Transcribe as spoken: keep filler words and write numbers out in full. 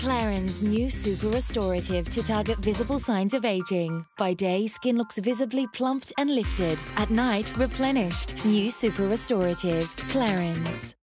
Clarins' new Super Restorative to target visible signs of aging. By day, skin looks visibly plumped and lifted. At night, replenished. New Super Restorative. Clarins.